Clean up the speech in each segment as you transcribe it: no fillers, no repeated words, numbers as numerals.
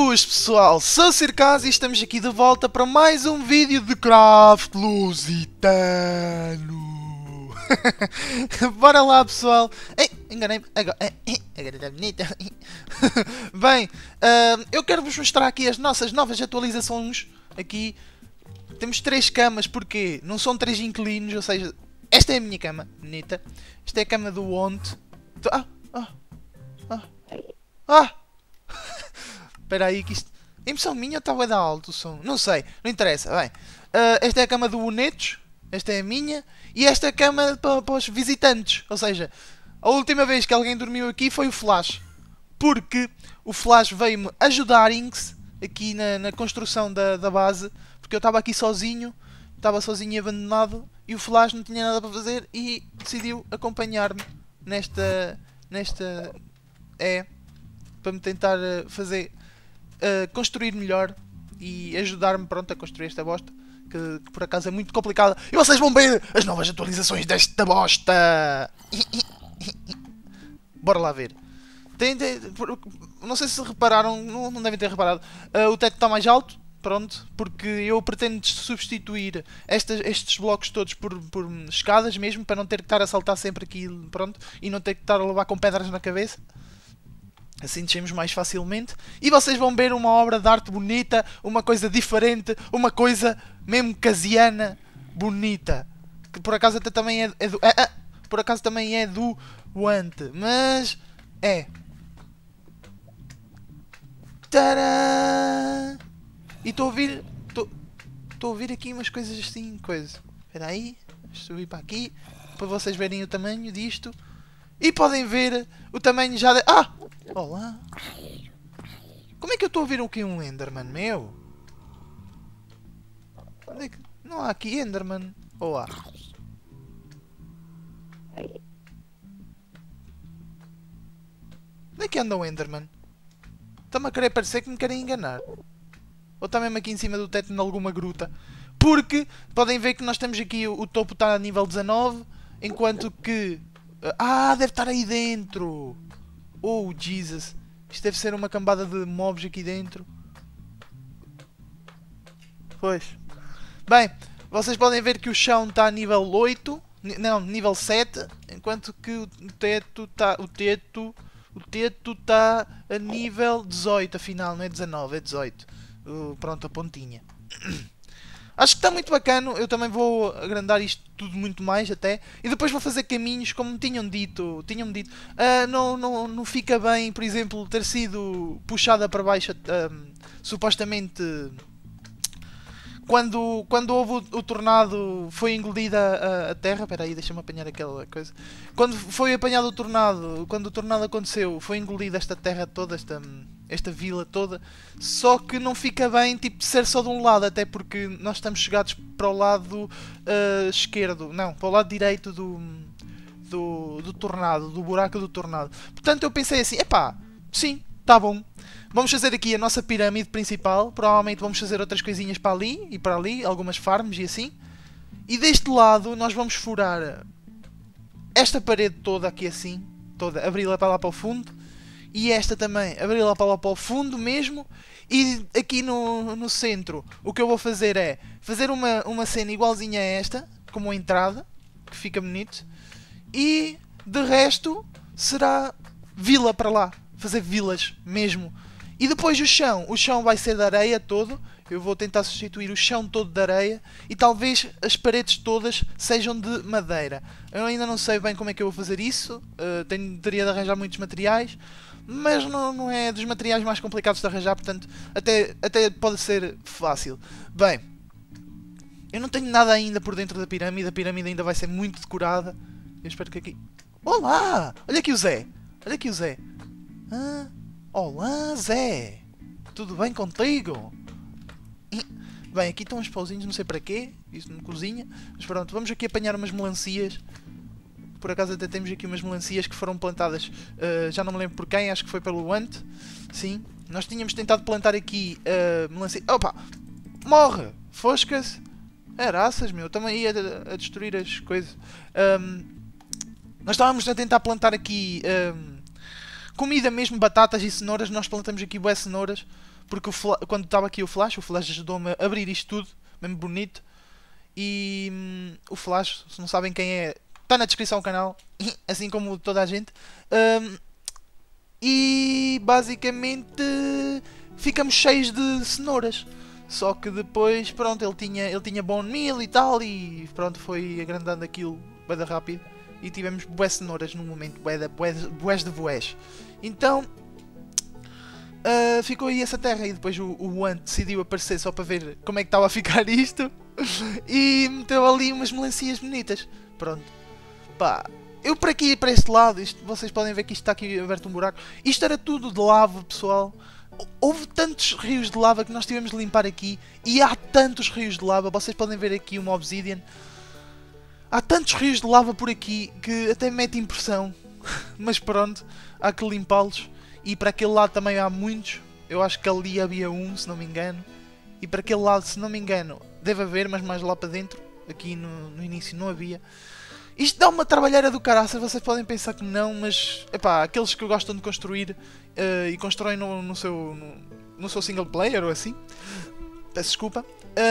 Boas pessoal, sou o Circaz e estamos aqui de volta para mais um vídeo de Craft Lusitano. Bora lá pessoal. Ei, enganei-me. Agora está bonita. Bem, eu quero vos mostrar aqui as nossas novas atualizações. Aqui temos 3 camas, porque não são 3 inquilinos, ou seja, esta é a minha cama, bonita. Esta é a cama do Onte. Espera aí que isto... A impressão minha está a dar alto o som. Não sei, não interessa. Bem, esta é a cama do Bonetos. Esta é a minha. E esta é a cama para os visitantes. Ou seja, a última vez que alguém dormiu aqui foi o Flash. Porque o Flash veio-me ajudar aqui na construção da base. Porque eu estava aqui sozinho. Estava sozinho e abandonado. E o Flash não tinha nada para fazer. E decidiu acompanhar-me nesta... para me tentar fazer... construir melhor e ajudar-me a construir esta bosta que por acaso é muito complicada e vocês vão ver as novas atualizações desta bosta. Bora lá ver. Não sei se repararam, não devem ter reparado, o teto está mais alto, pronto, porque eu pretendo substituir estes blocos todos por escadas mesmo, para não ter que estar a saltar sempre aqui, pronto, e não ter que estar a levar com pedras na cabeça. Assim descemos mais facilmente. E vocês vão ver uma obra de arte bonita. Uma coisa diferente. Uma coisa mesmo casiana bonita. Que por acaso até também é do... por acaso também é do Ante. Mas... é. Tadã! E estou a ouvir... Estou a ouvir aqui umas coisas assim. Espera aí. Deixa eu subir para aqui. Para vocês verem o tamanho disto. E podem ver o tamanho já de... Olá! Como é que eu estou a ouvir um Enderman, meu? Não há aqui Enderman. Ou há? Onde é que anda o Enderman? Está-me a querer parecer que me querem enganar. Ou está mesmo aqui em cima do teto em alguma gruta. Porque podem ver que nós temos aqui... O topo está a nível 19. Enquanto que... deve estar aí dentro. Oh, Jesus. Isto deve ser uma cambada de mobs aqui dentro. Pois. Bem, vocês podem ver que o chão está a nível 8. Não, nível 7. Enquanto que o teto está... O teto está a nível 18, afinal. Não é 19, é 18. Pronto, a pontinha. Acho que está muito bacana. Eu também vou agrandar isto tudo muito mais até. E depois vou fazer caminhos como me tinham dito. Não fica bem, por exemplo, ter sido puxada para baixo supostamente quando houve o tornado, foi engolida a terra. Espera aí, deixa-me apanhar aquela coisa. Quando foi apanhado o tornado, quando o tornado aconteceu, foi engolida esta terra toda, esta vila toda. Só que não fica bem tipo ser só de um lado, até porque nós estamos chegados para o lado esquerdo, não, para o lado direito do tornado, do buraco do tornado. Portanto eu pensei assim, sim, tá bom. Vamos fazer aqui a nossa pirâmide principal. Provavelmente vamos fazer outras coisinhas para ali e para ali, algumas farms e assim. E deste lado nós vamos furar esta parede toda aqui assim, toda, abri-la para lá para o fundo. E esta também, abri-la para lá para o fundo mesmo. E aqui no centro, o que eu vou fazer é fazer uma cena igualzinha a esta, como a entrada, que fica bonito. E de resto será vila para lá, fazer vilas mesmo. E depois o chão vai ser de areia todo. Eu vou tentar substituir o chão todo de areia. E talvez as paredes todas sejam de madeira. Eu ainda não sei bem como é que eu vou fazer isso. Teria de arranjar muitos materiais. Mas não é dos materiais mais complicados de arranjar. Portanto, até pode ser fácil. Bem, eu não tenho nada ainda por dentro da pirâmide. A pirâmide ainda vai ser muito decorada. Eu espero que aqui... Olá! Olha aqui o Zé. Olha aqui o Zé. Olá, Zé! Tudo bem contigo? Bem, aqui estão uns pauzinhos, não sei para quê. Isso não cozinha. Mas pronto, vamos aqui apanhar umas melancias. Por acaso até temos aqui umas melancias que foram plantadas. Já não me lembro por quem, acho que foi pelo Ante. Sim. Nós tínhamos tentado plantar aqui melancia. Opa! Morre! Fosca-se! Araças, meu. Também ia a destruir as coisas. Nós estávamos a tentar plantar aqui... comida mesmo, batatas e cenouras. Nós plantamos aqui bué cenouras. Porque quando estava aqui o Flash ajudou-me a abrir isto tudo. Mesmo bonito. E o Flash, se não sabem quem é, está na descrição do canal. Assim como toda a gente. E basicamente ficamos cheios de cenouras. Só que depois, pronto, ele tinha bone meal e tal. E pronto, foi agrandando aquilo bué da rápido. E tivemos bué cenouras no momento, bués de bués. Então, ficou aí essa terra. E depois o Ant decidiu aparecer só para ver como é que estava a ficar isto. E meteu ali umas melancias bonitas. Pronto. Pá, eu para aqui, para este lado, vocês podem ver que isto está aqui aberto um buraco. Isto era tudo de lava, pessoal. Houve tantos rios de lava que nós tivemos de limpar aqui. E há tantos rios de lava. Vocês podem ver aqui uma obsidian. Há tantos rios de lava por aqui que até mete impressão. Mas pronto, há que limpá-los. E para aquele lado também há muitos. Eu acho que ali havia um, se não me engano. E para aquele lado, se não me engano, deve haver, mas mais lá para dentro. Aqui no início não havia. Isto dá uma trabalheira do caraças, vocês podem pensar que não, mas epá, aqueles que gostam de construir e constroem no seu single player ou assim, peço desculpa,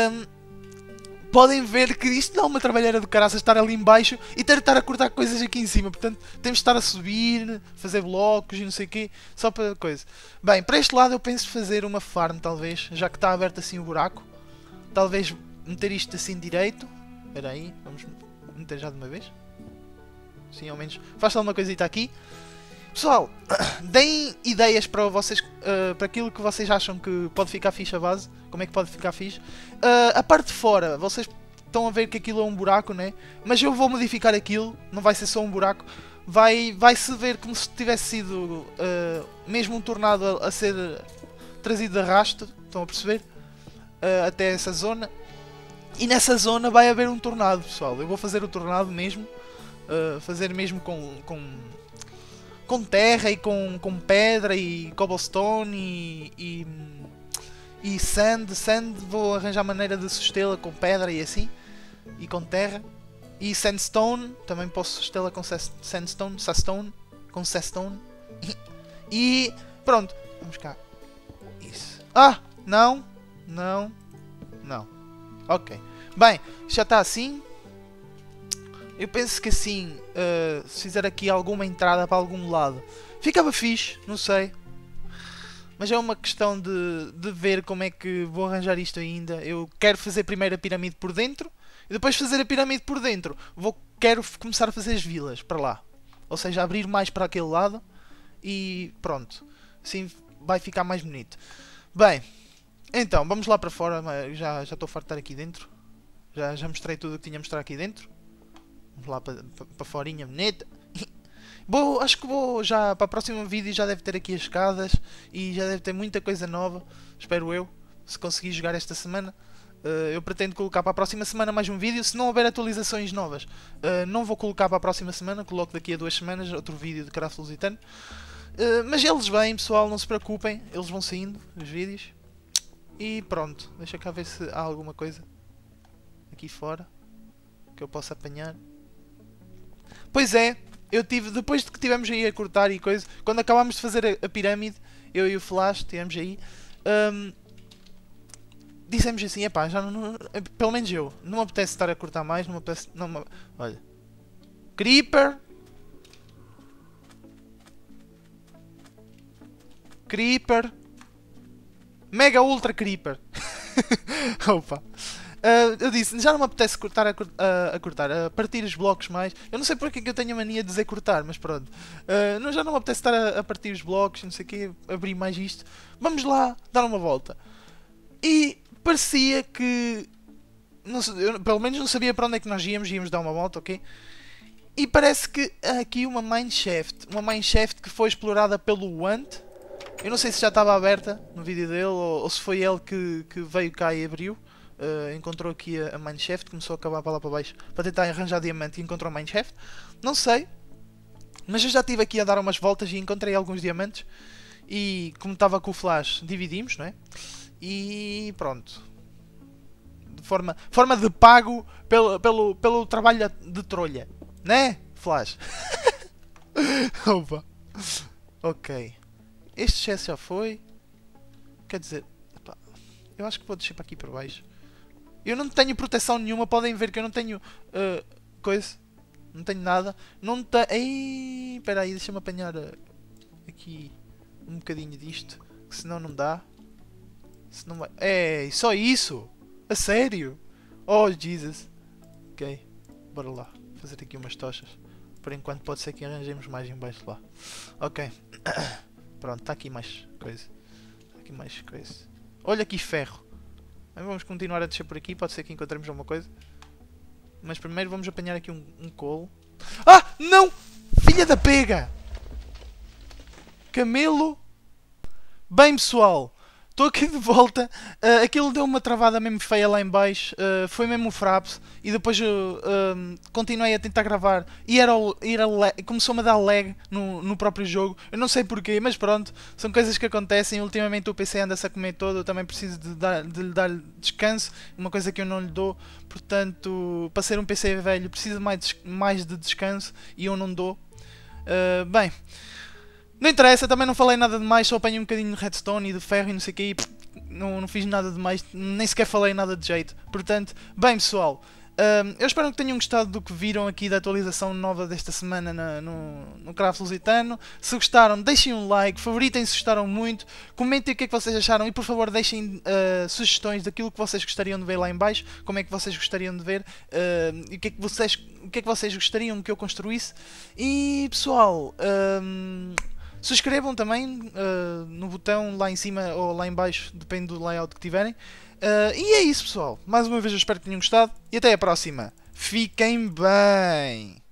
podem ver que isto dá uma trabalheira do caraças estar ali em baixo e ter de estar a cortar coisas aqui em cima. Portanto, temos de estar a subir, fazer blocos e não sei o quê, só para coisa. Bem, para este lado eu penso fazer uma farm talvez, já que está aberto assim o buraco. Talvez meter isto assim direito. Espera aí, vamos meter já de uma vez. Sim, ao menos faz alguma coisita aqui. Pessoal, deem ideias para vocês, para aquilo que vocês acham que pode ficar fixe a base. Como é que pode ficar fixe. A parte de fora, vocês estão a ver que aquilo é um buraco, né? Mas eu vou modificar aquilo, não vai ser só um buraco. Vai-se ver como se tivesse sido mesmo um tornado a ser trazido de arrasto. Estão a perceber? Até essa zona. E nessa zona vai haver um tornado, pessoal. Eu vou fazer o tornado mesmo. Fazer mesmo com terra e com pedra e cobblestone e sand. Vou arranjar maneira de sustê-la com pedra e assim. E com terra. E sandstone. Também posso sustê-la com sandstone. Com sandstone. E pronto. Vamos cá. Isso. Ah! Não. Ok. Bem, já está assim. Eu penso que assim, se fizer aqui alguma entrada para algum lado, ficava fixe, não sei. Mas é uma questão de ver como é que vou arranjar isto ainda. Eu quero fazer primeiro a pirâmide por dentro. E depois fazer a pirâmide por dentro, quero começar a fazer as vilas para lá. Ou seja, abrir mais para aquele lado. E pronto. Assim vai ficar mais bonito. Bem, então, vamos lá para fora. Já estou farto de estar aqui dentro. Já mostrei tudo o que tinha a mostrar aqui dentro. Vamos lá para forinha, bonita. Acho que vou já para o próximo vídeo. Já deve ter aqui as escadas. E já deve ter muita coisa nova. Espero eu. Se conseguir jogar esta semana. Eu pretendo colocar para a próxima semana mais um vídeo. Se não houver atualizações novas, não vou colocar para a próxima semana. Coloco daqui a 2 semanas outro vídeo de Craft Lusitano. Mas eles vêm, pessoal. Não se preocupem. Eles vão saindo, os vídeos. E pronto. Deixa cá ver se há alguma coisa aqui fora que eu possa apanhar. Pois é, eu tive, depois de que tivemos aí a cortar e coisa, quando acabámos de fazer a pirâmide, eu e o Flash, tivemos aí, dissemos assim, epá, já não, pelo menos eu, não me apetece estar a cortar mais, não me apetece, olha, Creeper, Mega Ultra Creeper, opa. Eu disse, já não me apetece cortar a partir os blocos mais. Eu não sei porque é que eu tenho a mania de dizer cortar, mas pronto. Já não me apetece estar a partir os blocos, não sei o quê, abrir mais isto. Vamos lá dar uma volta. E parecia que... eu, pelo menos não sabia para onde é que nós íamos dar uma volta, ok? E parece que há aqui uma mineshaft. Uma mineshaft que foi explorada pelo Ant. Eu não sei se já estava aberta no vídeo dele ou se foi ele que veio cá e abriu. Encontrou aqui a mineshaft, começou a cavar para lá para baixo para tentar arranjar diamante e encontrou a mineshaft. Não sei, mas eu já estive aqui a dar umas voltas e encontrei alguns diamantes. E como estava com o Flash, dividimos, não é? E pronto. De forma de pago pelo trabalho de trolha, né, Flash? Opa. Ok. Este excesso já foi. Quer dizer, epá, eu acho que vou descer para aqui para baixo. Eu não tenho proteção nenhuma, podem ver que eu não tenho coisa. Não tenho nada. Não tenho. Ei, espera aí, deixa-me apanhar aqui um bocadinho disto. Que senão não dá. Senão vai. Ei, só isso? A sério? Oh, Jesus. Ok, bora lá. Fazer aqui umas tochas. Por enquanto pode ser que arranjemos mais em baixo lá. Ok. Pronto, está aqui mais coisa. Tá aqui mais coisa. Olha aqui ferro. Vamos continuar a descer por aqui, pode ser que encontremos alguma coisa. Mas primeiro vamos apanhar aqui um colo. Ah, não! Filha da pega! Camelo. Bem pessoal, estou aqui de volta. Aquilo deu uma travada mesmo feia lá em baixo. Foi mesmo o Fraps. E depois eu continuei a tentar gravar. E começou-me a dar lag no próprio jogo. Eu não sei porquê, mas pronto. São coisas que acontecem. Ultimamente o PC anda-se a comer todo. Eu também preciso de lhe dar descanso. Uma coisa que eu não lhe dou. Portanto, para ser um PC velho, preciso mais de descanso. E eu não dou. Bem... Não interessa, também não falei nada de mais, só apanhei um bocadinho de redstone e de ferro e não sei o que, não fiz nada de mais, nem sequer falei nada de jeito. Portanto, bem pessoal, eu espero que tenham gostado do que viram aqui da atualização nova desta semana no Craft Lusitano. Se gostaram, deixem um like, favoritem se gostaram muito, comentem o que é que vocês acharam e por favor deixem sugestões daquilo que vocês gostariam de ver lá em baixo, como é que vocês gostariam de ver e o que é que vocês gostariam que eu construísse. E pessoal... subscrevam também no botão lá em cima ou lá em baixo, depende do layout que tiverem. E é isso pessoal, mais uma vez eu espero que tenham gostado e até a próxima. Fiquem bem!